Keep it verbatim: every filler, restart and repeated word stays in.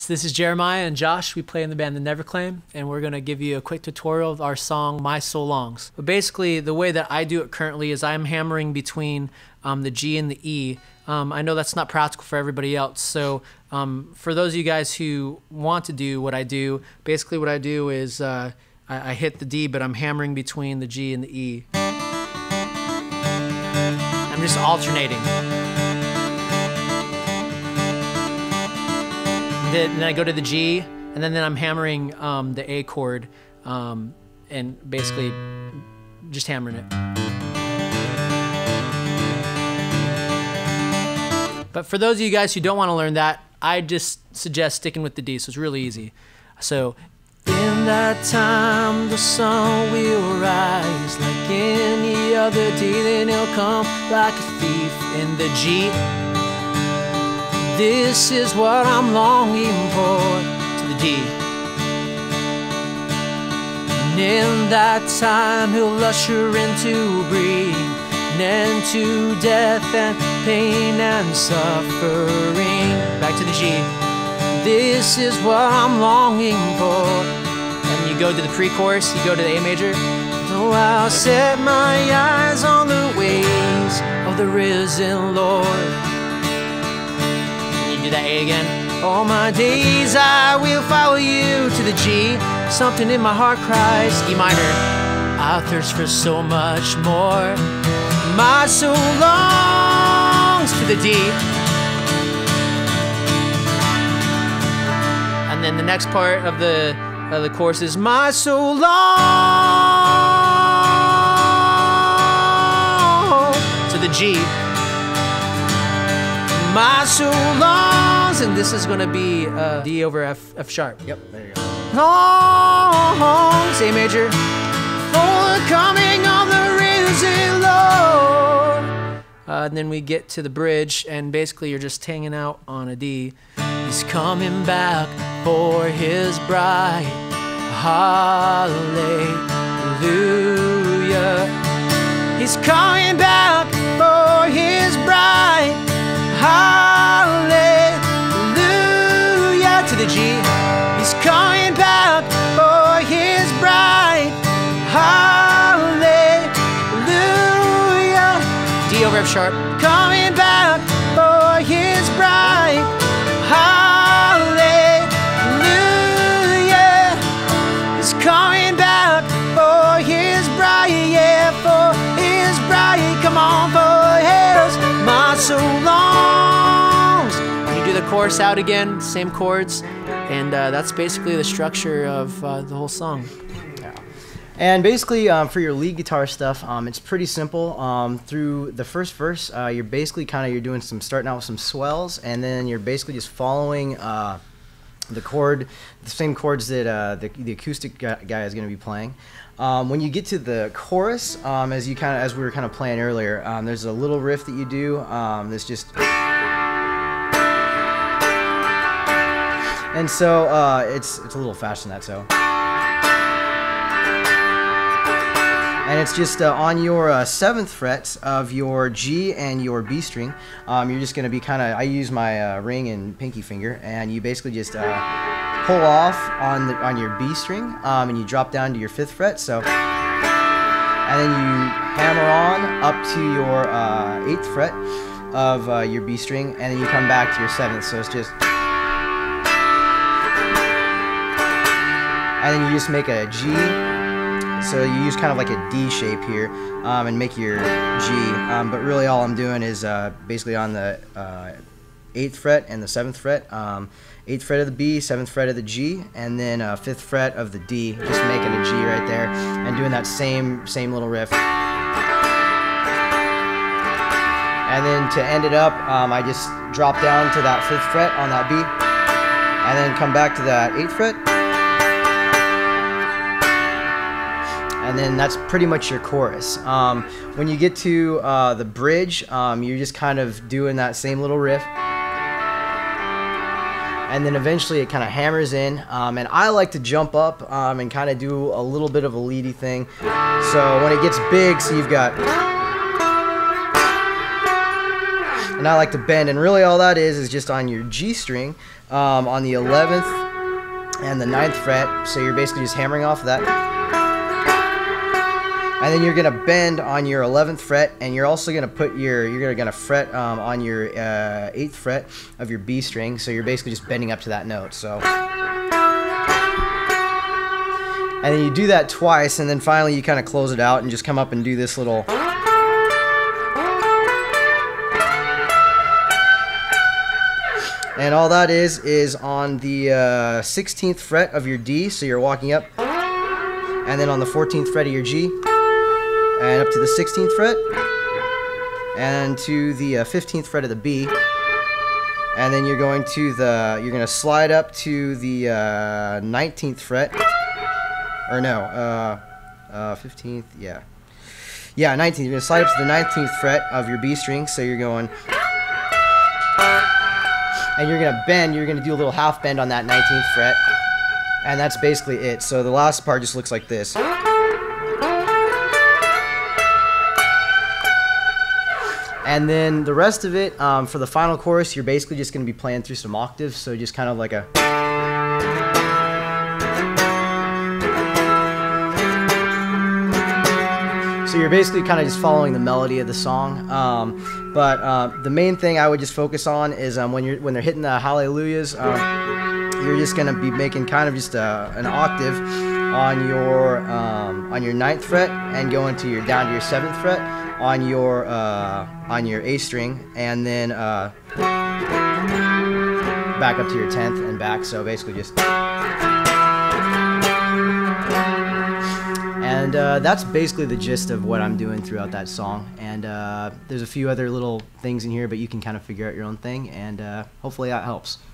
this is Jeremiah and Josh. We play in the band The Neverclaim, and we're going to give you a quick tutorial of our song, My So Longs. But basically, the way that I do it currently is I'm hammering between um, the G and the E. Um, I know that's not practical for everybody else, so um, for those of you guys who want to do what I do, basically what I do is uh, I, I hit the D, but I'm hammering between the G and the E. I'm just alternating. Then I go to the G, and then, then I'm hammering um, the A chord, um, and basically just hammering it. But for those of you guys who don't want to learn that, I just suggest sticking with the D, so it's really easy. So, in that time the sun will rise like any other day, then he'll come like a thief in the G. This is what I'm longing for, to the D. And in that time he'll usher into bring an end to death and pain and suffering. Back to the G. This is what I'm longing for. And you go to the pre-chorus, you go to the A major. So I'll set my eyes on the ways of the risen Lord. Do that A again. All my days I will follow you, to the G. Something in my heart cries, E minor. I thirst for so much more. My soul longs, to the D. And then the next part of the of the chorus is my soul longs, to the G. My soul longs, and this is going to be uh, D over F, F sharp. Yep, there you go. Longs, A major, for the coming of the risen Lord. Uh, and then we get to the bridge, and basically you're just hanging out on a D. He's coming back for his bride. Hallelujah. He's coming back for his bride. Hallelujah, to the G. He's coming back for his bride. Hallelujah. D over F sharp. Coming back for his bride. Hallelujah. He's coming back for his bride. Yeah, for his bride. Come on, for his. My soul longs. You do the chorus out again, same chords, and uh, that's basically the structure of uh, the whole song. Yeah. And basically, um, for your lead guitar stuff, um, it's pretty simple. Um, through the first verse, uh, you're basically kind of you're doing some starting out with some swells, and then you're basically just following uh, the chord, the same chords that uh, the, the acoustic guy is going to be playing. Um, when you get to the chorus, um, as you kind of as we were kind of playing earlier, um, there's a little riff that you do. Um, that's just, and so uh, it's it's a little faster than that. So, and it's just uh, on your uh, seventh fret of your G and your B string. Um, you're just going to be kind of. I use my uh, ring and pinky finger, and you basically just. Uh, pull off on the on your B string, um, and you drop down to your fifth fret. So, and then you hammer on up to your uh, eighth fret of uh, your B string, and then you come back to your seventh. So it's just, and then you just make a G. So you use kind of like a D shape here, um, and make your G. Um, but really, all I'm doing is uh, basically on the uh, eighth fret and the seventh fret. Um, eighth fret of the B, seventh fret of the G, and then uh, fifth fret of the D, just making a G right there, and doing that same same little riff. And then to end it up, um, I just drop down to that fifth fret on that B, and then come back to that eighth fret, and then that's pretty much your chorus. Um, when you get to uh, the bridge, um, you're just kind of doing that same little riff. And then eventually it kind of hammers in, um, and I like to jump up um, and kind of do a little bit of a leady thing. So when it gets big, so you've got, and I like to bend, and really all that is is just on your G string, um, on the eleventh and the ninth fret. So you're basically just hammering off that, and then you're gonna bend on your eleventh fret, and you're also gonna put your you're gonna fret um, on your uh, eighth fret of your B string. So you're basically just bending up to that note. So. And then you do that twice, and then finally you kind of close it out and just come up and do this little. And all that is is on the uh, sixteenth fret of your D, so you're walking up, and then on the fourteenth fret of your G, and up to the sixteenth fret, and to the uh, fifteenth fret of the B, and then you're going to the you're going to slide up to the uh, nineteenth fret. Or no, uh, uh, fifteenth, yeah. Yeah, nineteenth. You're going to slide up to the nineteenth fret of your B string, so you're going... And you're going to bend, you're going to do a little half bend on that nineteenth fret. And that's basically it. So the last part just looks like this. And then the rest of it, um, for the final chorus, you're basically just going to be playing through some octaves, so just kind of like a... So you're basically kind of just following the melody of the song, um, but uh, the main thing I would just focus on is um, when you're when they're hitting the hallelujahs, um, you're just gonna be making kind of just a, an octave on your um, on your ninth fret and going to your down to your seventh fret on your uh, on your A string, and then uh, back up to your tenth and back. So basically just. And uh, that's basically the gist of what I'm doing throughout that song. And uh, there's a few other little things in here, but you can kind of figure out your own thing, and uh, hopefully that helps.